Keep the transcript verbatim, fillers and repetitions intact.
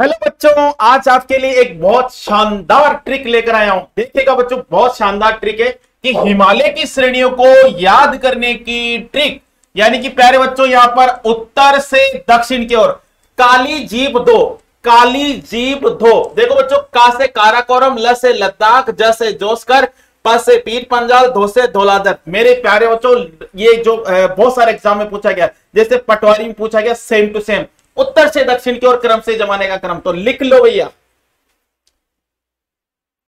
Hello बच्चों, आज आपके लिए एक बहुत शानदार ट्रिक लेकर आया हूं। देखिएगा बच्चों, बहुत शानदार ट्रिक है कि हिमालय की श्रेणियों को याद करने की ट्रिक। यानी कि प्यारे बच्चों, यहां पर उत्तर से दक्षिण की ओर काली जीप दो, काली जीप दो। देखो बच्चों, का से काराकोरम, ल से लद्दाख, ज से जोशकर, प से पीठ पंजाल, धो से धौलाधर। मेरे प्यारे बच्चों, ये जो बहुत सारे एग्जाम में पूछा गया, जैसे पटवारी में पूछा गया, सेम टू सेम उत्तर से दक्षिण की ओर क्रम से जमाने का क्रम। तो लिख लो भैया।